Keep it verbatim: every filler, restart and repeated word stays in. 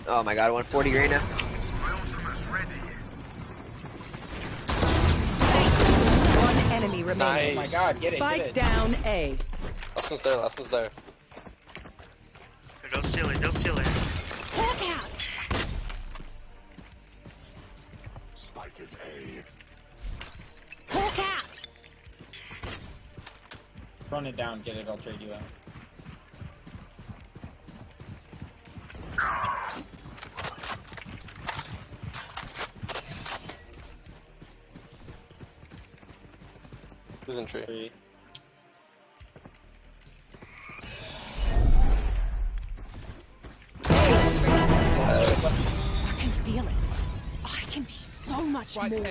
Oh my god, one forty right now. One enemy remaining. Nice. Oh my god, get it, Spike get it. down A. Last one's there, last one's there. Don't steal it, don't steal it. Hawk out. Spike is A. Hawk out. Run it down, get it, I'll trade you out. Who's in tree? Three. I can feel it. I can be so much more.